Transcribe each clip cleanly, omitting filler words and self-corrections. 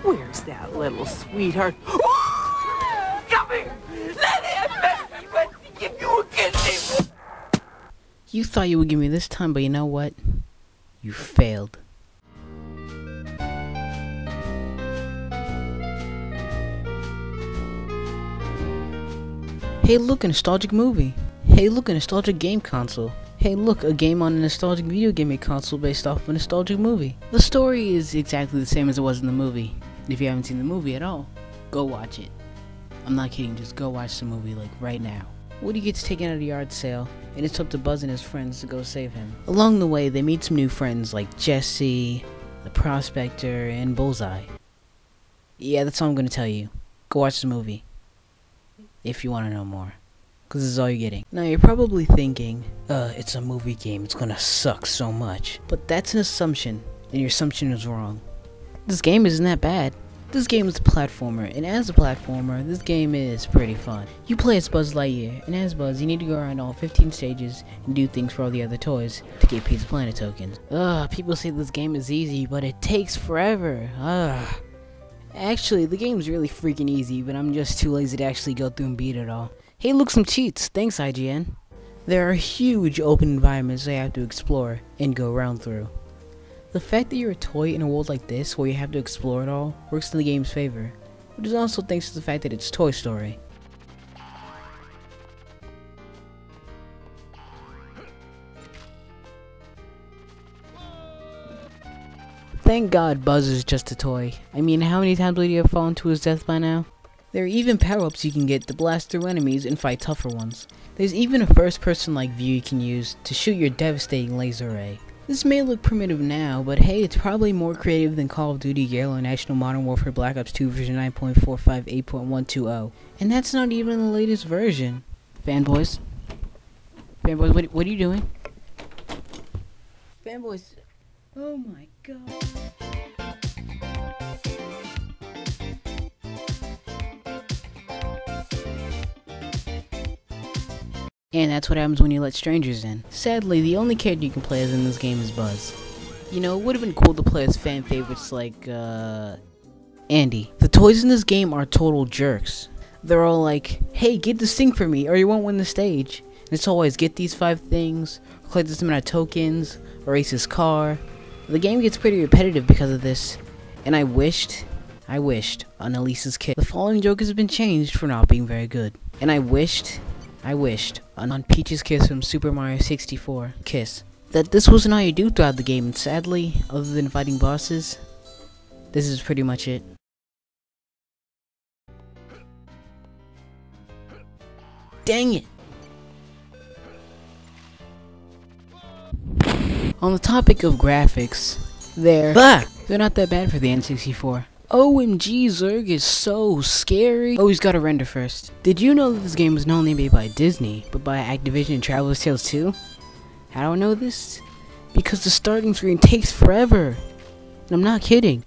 Where's that little sweetheart? Come here! Let me give you a kiss! You thought you would give me this time, but you know what? You failed. Hey look, a nostalgic movie. Hey look, a nostalgic game console. Hey look, a game on a nostalgic video gaming console based off of a nostalgic movie. The story is exactly the same as it was in the movie. And if you haven't seen the movie at all, go watch it. I'm not kidding, just go watch the movie like right now. Woody gets taken out of the yard sale, and it's up to Buzz and his friends to go save him. Along the way, they meet some new friends like Jesse, the Prospector, and Bullseye. Yeah, that's all I'm gonna tell you. Go watch the movie. If you want to know more. Because this is all you're getting. Now you're probably thinking, it's a movie game, it's gonna suck so much. But that's an assumption, and your assumption is wrong. This game isn't that bad. This game is a platformer, and as a platformer, this game is pretty fun. You play as Buzz Lightyear, and as Buzz, you need to go around all 15 stages and do things for all the other toys to get Pizza Planet tokens. People say this game is easy, but it takes forever. Actually, the game's really freaking easy, but I'm just too lazy to actually go through and beat it all. Hey, look, some cheats. Thanks, IGN. There are huge open environments they have to explore and go around through. The fact that you're a toy in a world like this, where you have to explore it all, works in the game's favor, which is also thanks to the fact that it's Toy Story. Thank God Buzz is just a toy. I mean, how many times would he have fallen to his death by now? There are even power-ups you can get to blast through enemies and fight tougher ones. There's even a first-person-like view you can use to shoot your devastating laser ray. This may look primitive now, but hey, it's probably more creative than Call of Duty, Halo, National Modern Warfare Black Ops 2 version 9.45 8.120. And that's not even the latest version. Fanboys? Fanboys, what are you doing? Fanboys... Oh my god. And that's what happens when you let strangers in. Sadly, the only character you can play as in this game is Buzz. You know, it would have been cool to play as fan favorites like, Andy. The toys in this game are total jerks. They're all like, hey, get this thing for me, or you won't win the stage. And it's always, get these 5 things, or collect this amount of tokens, or race this car. The game gets pretty repetitive because of this, and I wished on Elise's kiss. The following joke has been changed for not being very good. And I wished on Peach's kiss from Super Mario 64 kiss. That this wasn't how you do throughout the game, and sadly, other than fighting bosses, this is pretty much it. Dang it! On the topic of graphics, they're not that bad for the N64. OMG, Zerg is so scary. Oh, he's gotta render first. Did you know that this game was not only made by Disney, but by Activision and Traveler's Tales 2? How do I know this? Because the starting screen takes forever. And I'm not kidding.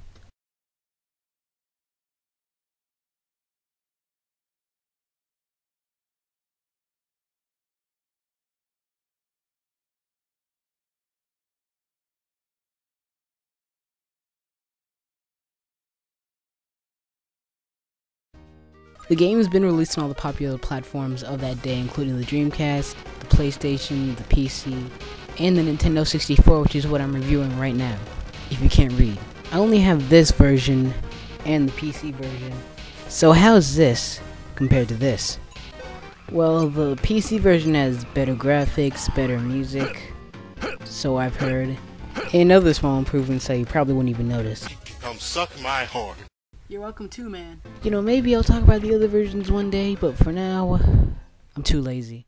The game has been released on all the popular platforms of that day, including the Dreamcast, the PlayStation, the PC, and the Nintendo 64, which is what I'm reviewing right now, if you can't read. I only have this version and the PC version. So how's this compared to this? Well, the PC version has better graphics, better music, so I've heard, and other small improvements that you probably wouldn't even notice. Come suck my horn. You're welcome too, man. You know, maybe I'll talk about the other versions one day, but for now, I'm too lazy.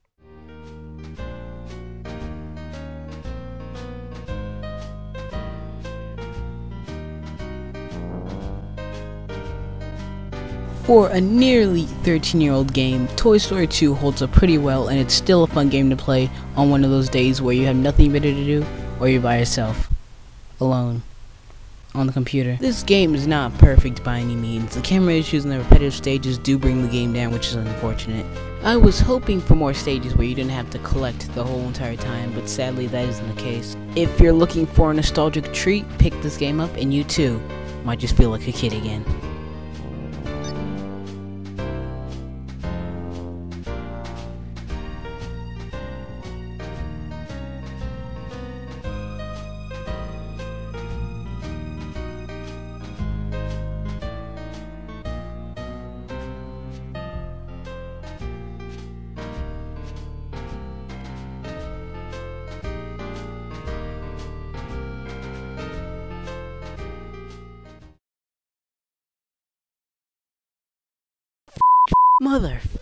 For a nearly 13-year-old game, Toy Story 2 holds up pretty well, and it's still a fun game to play on one of those days where you have nothing better to do, or you're by yourself, alone, on the computer. This game is not perfect by any means. The camera issues and the repetitive stages do bring the game down, which is unfortunate. I was hoping for more stages where you didn't have to collect the whole entire time, but sadly that isn't the case. If you're looking for a nostalgic treat, pick this game up and you too might just feel like a kid again. Mother